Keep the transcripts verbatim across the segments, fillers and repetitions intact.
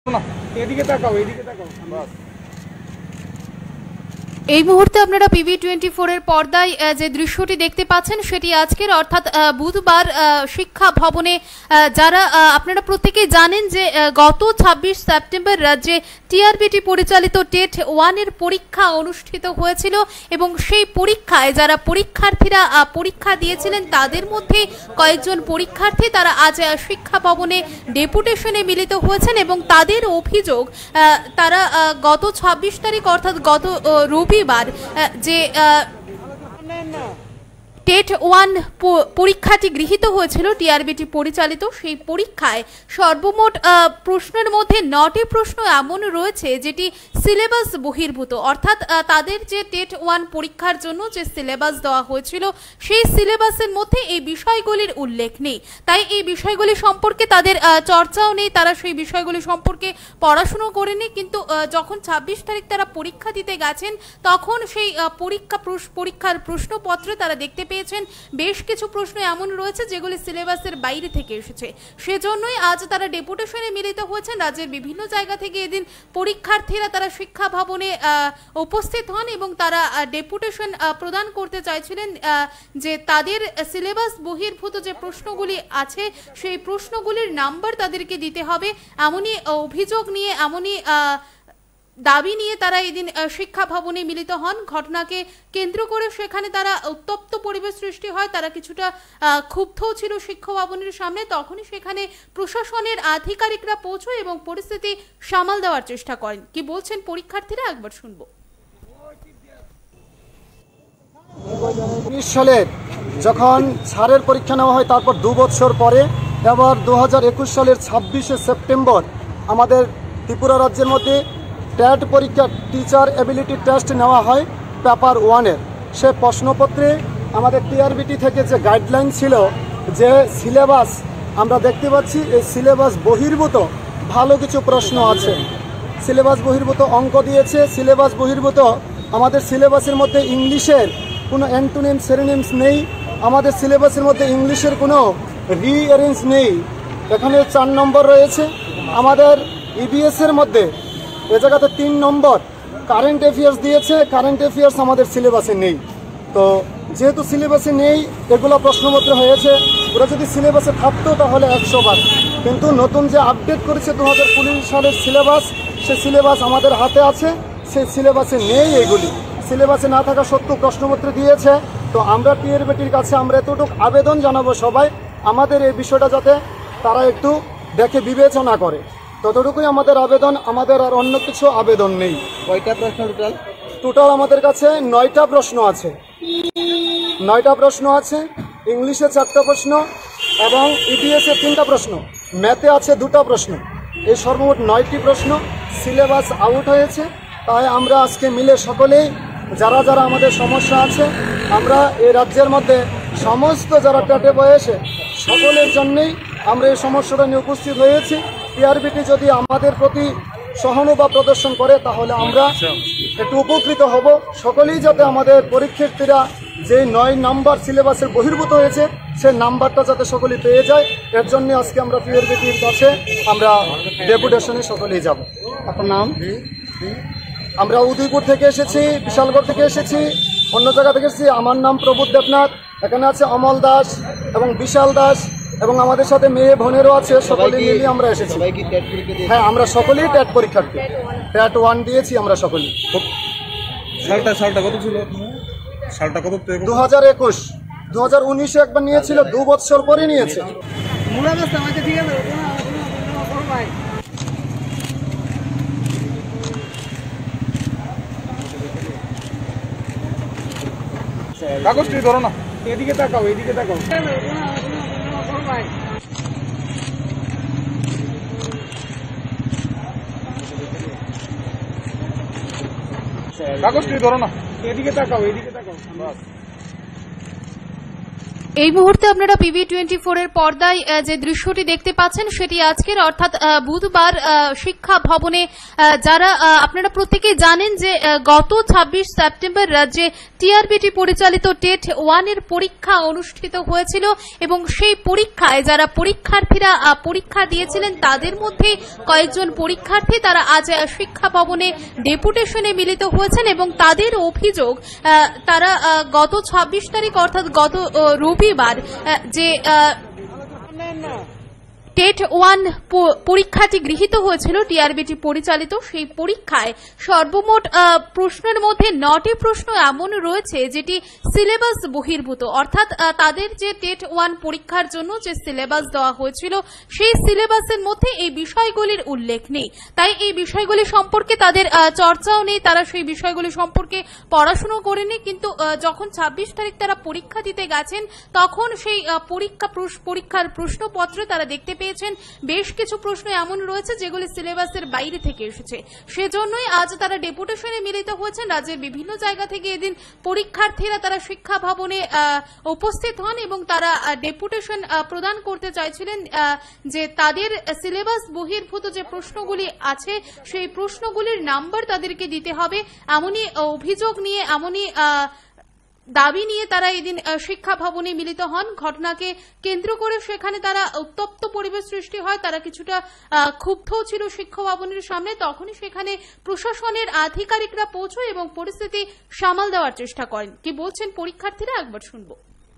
এদিকে তাকাও এদিকে তাকাও বাস। এই মুহূর্তে আপনারা পিভি টোয়েন্টি ফোর এর পর্দায় যে দৃশ্যটি দেখতে পাচ্ছেন সেটি আজকের অর্থাৎ বুধবার শিক্ষা ভবনে যারা আপনারা প্রত্যেকেই জানেন যে গত ছাব্বিশ সেপ্টেম্বর রাজ্যে টিআরবিটি পরিচালিত টেট ওয়ানের পরীক্ষা অনুষ্ঠিত হয়েছিল এবং সেই পরীক্ষায় যারা পরীক্ষার্থীরা পরীক্ষা দিয়েছিলেন তাদের মধ্যে কয়েকজন পরীক্ষার্থী তারা আজ শিক্ষা ভবনে ডেপুটেশনে মিলিত হয়েছেন এবং তাদের অভিযোগ তারা গত ছাব্বিশ তারিখ অর্থাৎ গত রবিবার যে টেট ওয়ান পরীক্ষাটি গৃহীত হয়েছিল টিআরবিটি পরিচালিত সেই পরীক্ষায় সর্বমোট প্রশ্নের মধ্যে নটি প্রশ্ন এমন রয়েছে যেটি সিলেবাস বহির্ভূত, অর্থাৎ তাদের যে টেট ওয়ান পরীক্ষার জন্য যে সিলেবাস দেওয়া হয়েছিল সেই সিলেবাসের মধ্যে এই বিষয়গুলির উল্লেখ নেই। তাই এই বিষয়গুলি সম্পর্কে তাদের চর্চাও নেই, তারা সেই বিষয়গুলি সম্পর্কে পড়াশুনো করেনি। কিন্তু যখন ছাব্বিশ তারিখ তারা পরীক্ষা দিতে গেছেন তখন সেই পরীক্ষা পরীক্ষার প্রশ্নপত্রে তারা দেখতে পেয়েছেন বেশ কিছু প্রশ্ন এমন রয়েছে যেগুলি সিলেবাসের বাইরে থেকে এসেছে। সেজন্যই আজ তারা ডেপুটেশনে মিলিত হয়েছেন। রাজ্যের বিভিন্ন জায়গা থেকে এদিন পরীক্ষার্থীরা তারা শিক্ষা ভবনে উপস্থিত হন এবং তারা ডেপুটেশন প্রদান করতে চাইছিলেন যে তাদের সিলেবাস বহির্ভূত যে প্রশ্নগুলি আছে সেই প্রশ্নগুলির নাম্বার তাদেরকে দিতে হবে, এমনই অভিযোগ নিয়ে এমনই দাবি নিয়ে তারা এদিন শিক্ষা ভবনে মিলিত হন। ঘটনাকে কেন্দ্র করে সেখানে তারা উত্তপ্ত পরিবেশ সৃষ্টি হয়, তারা কিছুটা ক্ষুব্ধও ছিল শিক্ষা ভবনের সামনে। তখনই সেখানে প্রশাসনের আধিকারিকরা পৌঁছয় এবং পরিস্থিতি সামাল দেওয়ার চেষ্টা করেন। কি বলছেন পরীক্ষার্থীরা একবার শুনবো। উনিশ সালের যখন ছাড়ের পরীক্ষা নেওয়া হয় তারপর দু বছর পরে এবার দু হাজার একুশ সালের ছাব্বিশে সেপ্টেম্বর আমাদের ত্রিপুরা রাজ্যের মধ্যে টেট পরীক্ষা টিচার এবিলিটি টেস্ট নেওয়া হয় পেপার ওয়ানের। সে প্রশ্নপত্রে আমাদের টিআরবিটি থেকে যে গাইডলাইন ছিল যে সিলেবাস আমরা দেখতে পাচ্ছি এই সিলেবাস বহির্ভূত ভালো কিছু প্রশ্ন আছে। সিলেবাস বহির্ভূত অঙ্ক দিয়েছে, সিলেবাস বহির্ভূত আমাদের সিলেবাসের মধ্যে ইংলিশের কোনো অ্যান্টোনিমস সিনোনিমস নেই, আমাদের সিলেবাসের মধ্যে ইংলিশের কোনো রিঅ্যারেঞ্জ নেই। এখানে চার নম্বর রয়েছে। আমাদের ইবিএসের মধ্যে এ জায়গাতে তিন নম্বর কারেন্ট অ্যাফেয়ার্স দিয়েছে, কারেন্ট অ্যাফেয়ার্স আমাদের সিলেবাসে নেই। তো যেহেতু সিলেবাসে নেই এগুলো প্রশ্নপত্র হয়েছে, ওরা যদি সিলেবাসে থাকতো তাহলে একশো বার। কিন্তু নতুন যে আপডেট করেছে দু হাজার কুড়ি সালের সিলেবাস, সে সিলেবাস আমাদের হাতে আছে, সেই সিলেবাসে নেই। এগুলি সিলেবাসে না থাকা সত্ত্বেও প্রশ্নপত্র দিয়েছে। তো আমরা টিআরবিটির কাছে আমরা এতটুকু আবেদন জানাবো সবাই আমাদের এই বিষয়টা যাতে তারা একটু দেখে বিবেচনা করে, ততটুকুই আমাদের আবেদন। আমাদের আর অন্য কিছু আবেদন নেই। কয়টা প্রশ্ন টোটাল? টোটাল আমাদের কাছে নয়টা প্রশ্ন আছে, নয়টা প্রশ্ন আছে। ইংলিশে চারটা প্রশ্ন এবং ইবিএসে তিনটা প্রশ্ন, ম্যাথে আছে দুটা প্রশ্ন। এই সর্বমোট নয়টি প্রশ্ন সিলেবাস আউট হয়েছে। তাই আমরা আজকে মিলে সকলেই যারা যারা আমাদের সমস্যা আছে, আমরা এই রাজ্যের মধ্যে সমস্ত যারা টেটে বয়সে সকলের জন্যেই আমরা এই সমস্যাটা নিয়ে উপস্থিত হয়েছি। টিআরবিটি যদি আমাদের প্রতি সহানুভূতি প্রদর্শন করে তাহলে আমরা একটু উপকৃত হব। সকলেই যাতে আমাদের পরীক্ষার্থীরা যে নয় নাম্বার সিলেবাসের বহির্ভূত হয়েছে সেই নাম্বারটা যাতে সকলেই পেয়ে যায়, এর জন্য আজকে আমরা টিআরবিটির কাছে আমরা ডেপুটেশনে সকলেই যাব। আপনার নাম? আমরা উদয়পুর থেকে এসেছি, বিশালগড় থেকে এসেছি, অন্য জায়গা থেকে এসেছি। আমার নাম প্রবোধ দেবনাথ। এখানে আছে অমল দাস এবং বিশাল দাস এবং আমাদের সাথে মেয়ে বোনেরও আছে। সকলে মিলিয়ে আমরা এসেছি। হ্যাঁ, আমরা সকলেই টেট পরীক্ষার্থী, টেট ওয়ান দিয়েছি আমরা সকলেই। সালটা সালটা কত ছিল? সালটা কত? দু হাজার একুশ দু হাজার উনিশে একবার নিয়েছিল, দু বছর পরে নিয়েছে। কাগজটি ধরো না, এদিকে তাকাও এদিকে তাকাও কাগজটি ধরো না, এদিকে তাকাও এদিকে তাকাও বাস। এই মুহূর্তে আপনারা পিবি টোয়েন্টি ফোর এর পর্দায় আহ, যে দৃশ্যটি দেখতে পাচ্ছেন সেটি আজকের অর্থাৎ আহ, বুধবার আহ, শিক্ষা ভবনে আহ, যারা আহ, আপনারা প্রত্যেকেই জানেন যে আহ, গত ছাব্বিশ সেপ্টেম্বর রাজ্যে টিআরবিটি পরিচালিত টেট ওয়ান এর পরীক্ষা অনুষ্ঠিত হয়েছিল এবং সেই পরীক্ষায় যারা পরীক্ষার্থীরা আহ, পরীক্ষা দিয়েছিলেন তাদের মধ্যে কয়েকজন পরীক্ষার্থী তারা আজ আহ, শিক্ষা ভবনে ডেপুটেশনে মিলিত হয়েছেন এবং তাদের অভিযোগ আহ, তারা আহ, গত ছাব্বিশ তারিখ অর্থাৎ গত আহ, রবিবার আহ, যে আহ, টেট ওয়ান পরীক্ষাটি গৃহীত হয়েছিল টিআরবিটি পরিচালিত সেই পরীক্ষায় সর্বমোট আহ, প্রশ্নের মধ্যে নটি প্রশ্ন এমন রয়েছে যেটি সিলেবাস বহির্ভূত অর্থাৎ আহ, তাদের যে টেট ওয়ান পরীক্ষার জন্য যে সিলেবাস দেওয়া হয়েছিল সেই সিলেবাসের মধ্যে এই বিষয়গুলির উল্লেখ নেই। তাই এই বিষয়গুলি সম্পর্কে তাদের আহ, চর্চাও নেই, তারা সেই বিষয়গুলি সম্পর্কে পড়াশুনো করেনি। কিন্তু আহ, যখন ছাব্বিশ তারিখ তারা পরীক্ষা দিতে গেছেন তখন সেই আহ, পরীক্ষা প্রশ- পরীক্ষার প্রশ্নপত্রে তারা দেখতে পেয়েছেন বেশ কিছু প্রশ্ন এমন রয়েছে যেগুলি সিলেবাসের বাইরে থেকে এসেছে। সেজন্যই আজ তারা ডেপুটেশনে মিলিত হয়েছেন। রাজ্যের বিভিন্ন জায়গা থেকে এদিন পরীক্ষার্থীরা তারা শিক্ষা ভবনে আহ, উপস্থিত হন এবং তারা আহ, ডেপুটেশন আহ, প্রদান করতে চাইছিলেন আহ, যে তাদের সিলেবাস বহির্ভূত যে প্রশ্নগুলি আছে সেই প্রশ্নগুলির নাম্বার তাদেরকে দিতে হবে, এমনই আহ, অভিযোগ নিয়ে এমনই আহ, দাবি নিয়ে তারা এদিন আহ, শিক্ষা ভবনে মিলিত হন। ঘটনাকে কেন্দ্র করে সেখানে তারা উত্তপ্ত পরিবেশ সৃষ্টি হয়, তারা কিছুটা আহ, ক্ষুব্ধও ছিল শিক্ষা ভবনের সামনে। তখনই সেখানে প্রশাসনের আধিকারিকরা পৌঁছয় এবং পরিস্থিতি সামাল দেওয়ার চেষ্টা করেন। কি বলছেন পরীক্ষার্থীরা একবার শুনবো।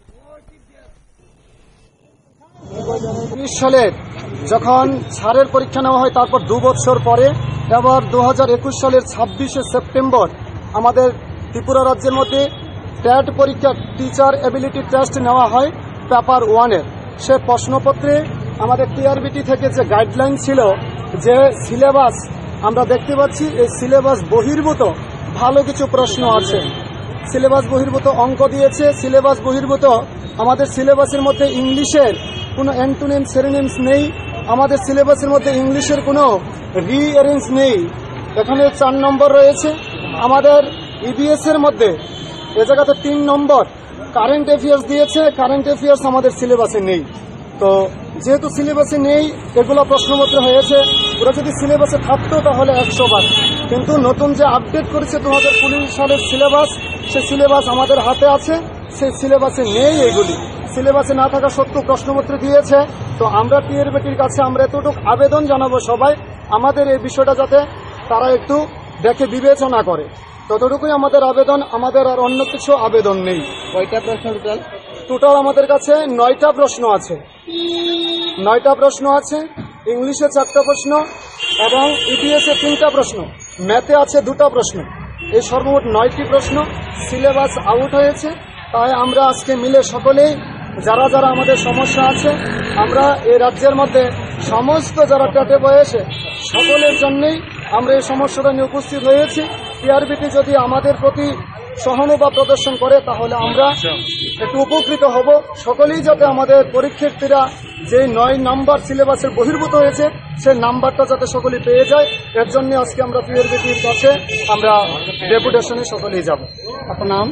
উনিশ সালের যখন ছাড়ের পরীক্ষা নেওয়া হয় তারপর দু বছর পরে এবার দু হাজার একুশ সালের ছাব্বিশে সেপ্টেম্বর আমাদের ত্রিপুরা রাজ্যের মধ্যে ট্যাট পরীক্ষা টিচার এবিলিটি টেস্ট নেওয়া হয় পেপার ওয়ানের। সে প্রশ্নপত্রে আমাদের টিআরবিটি থেকে যে গাইডলাইন ছিল যে সিলেবাস আমরা দেখতে পাচ্ছি এই সিলেবাস বহির্ভূত ভালো কিছু প্রশ্ন আছে। সিলেবাস বহির্ভূত অঙ্ক দিয়েছে, সিলেবাস বহির্ভূত আমাদের সিলেবাসের মধ্যে ইংলিশের কোনো অ্যান্টোনিম সেরিনিমস নেই, আমাদের সিলেবাসের মধ্যে ইংলিশের কোনো রিঅ্যারেঞ্জ নেই। এখানে চার নম্বর রয়েছে। আমাদের ইবিএস এর মধ্যে এ জায়গাতে তিন নম্বর কারেন্ট অ্যাফেয়ার্স দিয়েছে, কারেন্ট অ্যাফেয়ার্স আমাদের সিলেবাসে নেই। তো যেহেতু সিলেবাসে নেই এগুলো প্রশ্নপত্র হয়েছে, ওরা যদি সিলেবাসে থাকতো তাহলে একশো বার। কিন্তু নতুন যে আপডেট করেছে দু হাজার কুড়ি সালের সিলেবাস, সে সিলেবাস আমাদের হাতে আছে, সেই সিলেবাসে নেই। এগুলি সিলেবাসে না থাকা সত্ত্বেও প্রশ্নপত্র দিয়েছে। তো আমরা টিআরবিটির কাছে আমরা এতটুকু আবেদন জানাবো সবাই আমাদের এই বিষয়টা যাতে তারা একটু দেখে বিবেচনা করে, ততটুকুই আমাদের আবেদন। আমাদের আর অন্য কিছু আবেদন নেই। কয়টা প্রশ্ন টোটাল? টোটাল আমাদের কাছে নয়টা প্রশ্ন আছে, নয়টা প্রশ্ন আছে। ইংলিশে চারটা প্রশ্ন এবং ইপিএসে তিনটা প্রশ্ন, ম্যাথে আছে দুটা প্রশ্ন। এই সর্বমোট নয়টি প্রশ্ন সিলেবাস আউট হয়েছে। তাই আমরা আজকে মিলে সকলেই যারা যারা আমাদের সমস্যা আছে, আমরা এই রাজ্যের মধ্যে সমস্ত যারা টেটে বয়েছে সকলের জন্যই আমরা এই সমস্যাটা নিয়ে উপস্থিত হয়েছি। টিআরবিটি যদি আমাদের প্রতি সহানুভূতি প্রদর্শন করে তাহলে আমরা একটু উপকৃত হব। সকলেই যাতে আমাদের পরীক্ষার্থীরা যে নয় নাম্বার সিলেবাসের বহির্ভূত হয়েছে সেই নাম্বারটা যাতে সকলেই পেয়ে যায়, এর জন্য আজকে আমরা টিআরবিটির কাছে আমরা ডেপুটেশনে সকলেই যাব। আপনার নাম?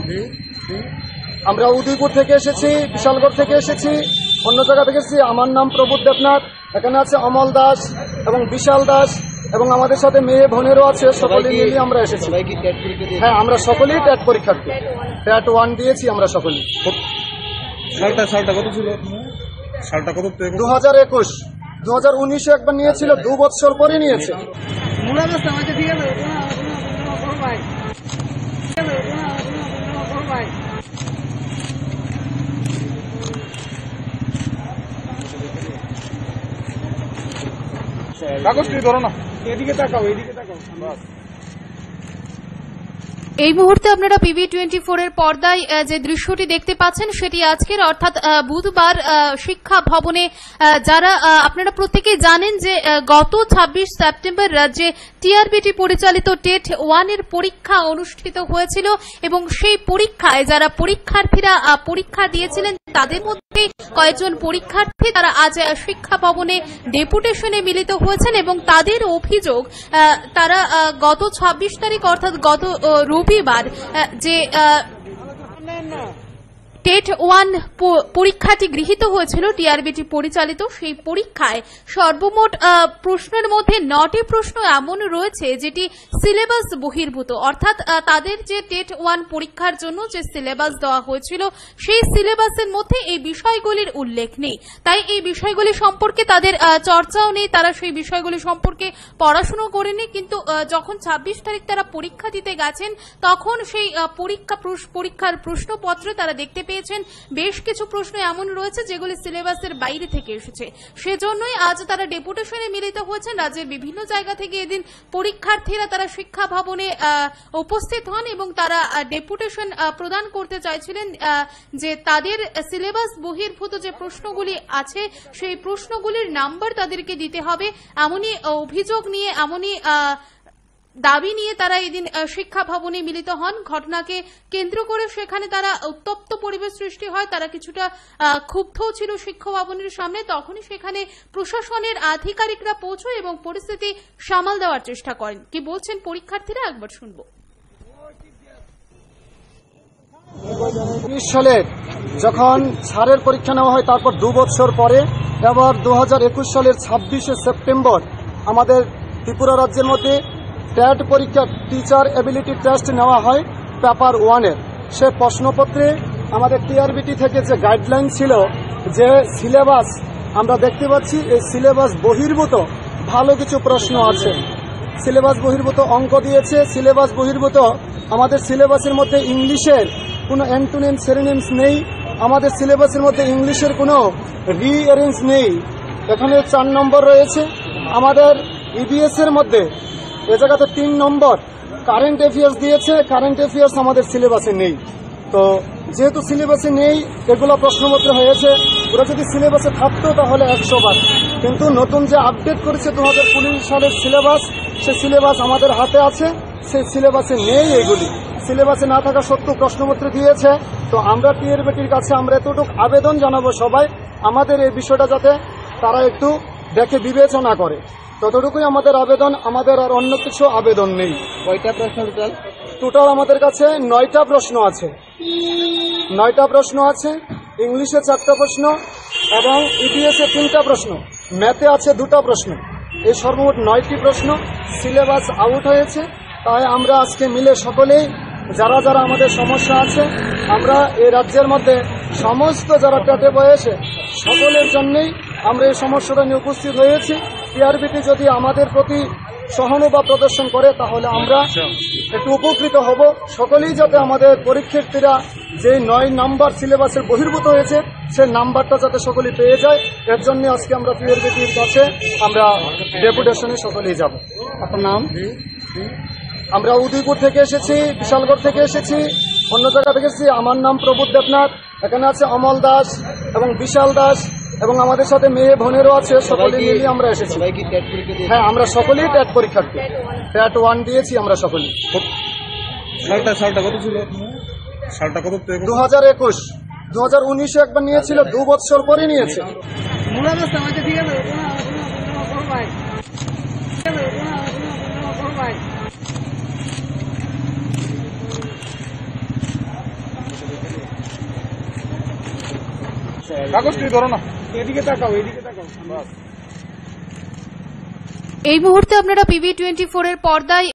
আমরা উদয়পুর থেকে এসেছি, বিশালগড় থেকে এসেছি, অন্য জায়গা থেকে এসেছি। আমার নাম প্রবোধ দেবনাথ। এখানে আছে অমল দাস এবং বিশাল দাস এবং আমাদের সাথে মেয়ে বোনেরও আছে। সকলে মিলিয়ে আমরা এসেছি। হ্যাঁ, আমরা সকলেই ট্যাট পরীক্ষার্থী, ট্যাট ওয়ান দিয়েছি আমরা সকলেই। সালটা সালটা কত ছিল? সালটা কত? দু হাজার একুশ দু হাজার উনিশে একবার নিয়েছিল, দু বছর পরে নিয়েছে। কাগজটি ধরো না, এদিকে তাকাও, এদিকে তাকাও। এই মুহূর্তে আপনারা পিবি টোয়েন্টি ফোর এর পর্দায় আহ, যে দৃশ্যটি দেখতে পাচ্ছেন সেটি আজকের অর্থাৎ আহ, বুধবার আহ, শিক্ষা ভবনে আহ, যারা আহ, আপনারা প্রত্যেকেই জানেন যে আহ, গত ছাব্বিশ সেপ্টেম্বর রাজ্যে টিআরবিটি পরিচালিত টেট ওয়ান এর পরীক্ষা অনুষ্ঠিত হয়েছিল এবং সেই পরীক্ষায় যারা পরীক্ষার্থীরা আহ, পরীক্ষা দিয়েছিলেন তাদের মধ্যে কয়েকজন পরীক্ষার্থী তারা আজ আহ, শিক্ষা ভবনে ডেপুটেশনে মিলিত হয়েছেন এবং তাদের অভিযোগ আহ, তারা আহ, গত ছাব্বিশ তারিখ অর্থাৎ গত আহ, রবিবার আহ, যে আহ, টেট ওয়ান পরীক্ষাটি গৃহীত হয়েছিল টিআরবিটি পরিচালিত। সেই পরীক্ষায় সর্বমোট আহ, প্রশ্নের মধ্যে নটি প্রশ্ন এমন রয়েছে যেটি সিলেবাস বহির্ভূত, অর্থাৎ আহ, তাদের যে টেট ওয়ান পরীক্ষার জন্য যে সিলেবাস দেওয়া হয়েছিল সেই সিলেবাসের মধ্যে এই বিষয়গুলির উল্লেখ নেই। তাই এই বিষয়গুলি সম্পর্কে তাদের আহ, চর্চাও নেই, তারা সেই বিষয়গুলি সম্পর্কে পড়াশুনো করেনি। কিন্তু আহ, যখন ছাব্বিশ তারিখ তারা পরীক্ষা দিতে গেছেন তখন সেই আহ, পরীক্ষা পরীক্ষার প্রশ্নপত্রে তারা দেখতে পেয়েছেন বেশ কিছু প্রশ্ন এমন রয়েছে যেগুলি সিলেবাসের বাইরে থেকে এসেছে। সেজন্যই আজ তারা ডেপুটেশনে মিলিত হয়েছেন। রাজ্যের বিভিন্ন জায়গা থেকে এদিন পরীক্ষার্থীরা তারা শিক্ষা ভবনে উপস্থিত হন এবং তারা ডেপুটেশন প্রদান করতে চাইছিলেন যে তাদের সিলেবাস বহির্ভূত যে প্রশ্নগুলি আছে সেই প্রশ্নগুলির নাম্বার তাদেরকে দিতে হবে, এমনই অভিযোগ নিয়ে এমনই দাবি নিয়ে তারা এদিন শিক্ষা ভবনে মিলিত হন। ঘটনাকে কেন্দ্র করে সেখানে তারা উত্তপ্ত পরিবেশ সৃষ্টি হয়, তারা কিছুটা ক্ষুব্ধ ছিল শিক্ষা ভবনের সামনে। তখনই সেখানে প্রশাসনের আধিকারিকরা পৌঁছয় এবং পরিস্থিতি সামাল দেওয়ার চেষ্টা করেন। কি বলছেন পরীক্ষার্থীরা একবার শুনবো। উনিশ সালে যখন ছাড়ের পরীক্ষা নেওয়া হয় তারপর দু বছর পরে এবার দু হাজার একুশ সালের ছাব্বিশে সেপ্টেম্বর আমাদের ত্রিপুরা রাজ্যের মধ্যে ট্যাট পরীক্ষা টিচার এবিলিটি টেস্ট নেওয়া হয় পেপার ওয়ানের। সে প্রশ্নপত্রে আমাদের টিআরবিটি থেকে যে গাইডলাইন ছিল যে সিলেবাস আমরা দেখতে পাচ্ছি এই সিলেবাস বহির্ভূত ভালো কিছু প্রশ্ন আছে। সিলেবাস বহির্ভূত অঙ্ক দিয়েছে, সিলেবাস বহির্ভূত আমাদের সিলেবাসের মধ্যে ইংলিশের কোনো অ্যান্টোনিম সিনোনিমস নেই, আমাদের সিলেবাসের মধ্যে ইংলিশের কোনো রিঅ্যারেঞ্জ নেই। এখানে চার নম্বর রয়েছে। আমাদের ইবিএস এর মধ্যে এ জায়গাতে তিন নম্বর কারেন্ট অ্যাফেয়ার্স দিয়েছে, কারেন্ট অ্যাফেয়ার্স আমাদের সিলেবাসে নেই। তো যেহেতু সিলেবাসে নেই এগুলো প্রশ্নপত্র হয়েছে, ওরা যদি সিলেবাসে থাকতো তাহলে একশো বার। কিন্তু নতুন যে আপডেট করেছে দু হাজার কুড়ি সালের সিলেবাস, সে সিলেবাস আমাদের হাতে আছে, সেই সিলেবাসে নেই। এগুলি সিলেবাসে না থাকা সত্ত্বেও প্রশ্নপত্র দিয়েছে। তো আমরা টিআরবিটির কাছে আমরা এতটুকু আবেদন জানাবো সবাই, আমাদের এই বিষয়টা যাতে তারা একটু দেখে বিবেচনা করে, ততটুকুই আমাদের আবেদন। আমাদের আর অন্য কিছু আবেদন নেই। কয়টা প্রশ্ন টোটাল? টোটাল আমাদের কাছে নয়টা প্রশ্ন আছে, নয়টা প্রশ্ন আছে। ইংলিশে চারটা প্রশ্ন এবং ইবিএস এ তিনটা প্রশ্ন, ম্যাথে আছে দুটা প্রশ্ন। এই সর্বমোট নয়টি প্রশ্ন সিলেবাস আউট হয়েছে। তাই আমরা আজকে মিলে সকলেই যারা যারা আমাদের সমস্যা আছে, আমরা এই রাজ্যের মধ্যে সমস্ত যারা ট্যাটে বয়েছে সকলের জন্যই আমরা এই সমস্যাটা নিয়ে উপস্থিত হয়েছি। টিআরবিটি যদি আমাদের প্রতি সহানুভূতি প্রদর্শন করে তাহলে আমরা একটু উপকৃত হব। সকলেই যাতে আমাদের পরীক্ষার্থীরা যে নয় নাম্বার সিলেবাসের বহির্ভূত হয়েছে সেই নাম্বারটা যাতে সকলেই পেয়ে যায়, এর জন্য আজকে আমরা টিআরবিটির কাছে আমরা ডেপুটেশনে সকলেই যাব। আপনার নাম? আমরা উদয়পুর থেকে এসেছি, বিশালগড় থেকে এসেছি, অন্য জায়গা থেকে এসেছি। আমার নাম প্রবোধ দেবনাথ, এখানে আছে অমল দাস এবং বিশাল দাস এবং আমাদের সাথে মেয়ে বোনেরও আছে। সকলে মিলিয়ে আমরা এসেছি। হ্যাঁ, আমরা সকলেই ট্যাট পরীক্ষার্থী, ট্যাট ওয়ান দিয়েছি আমরা সকলেই। সালটা সালটা কত ছিল? সালটা কত? দু হাজার একুশ দু হাজার উনিশে একবার নিয়েছিল, দু বছর পরে নিয়েছে। কাগজটি ধরো না, এদিকে তাকাও, এদিকে তাকাও। এই মুহূর্তে আপনারা পিবি টোয়েন্টি ফোর এর পর্দায়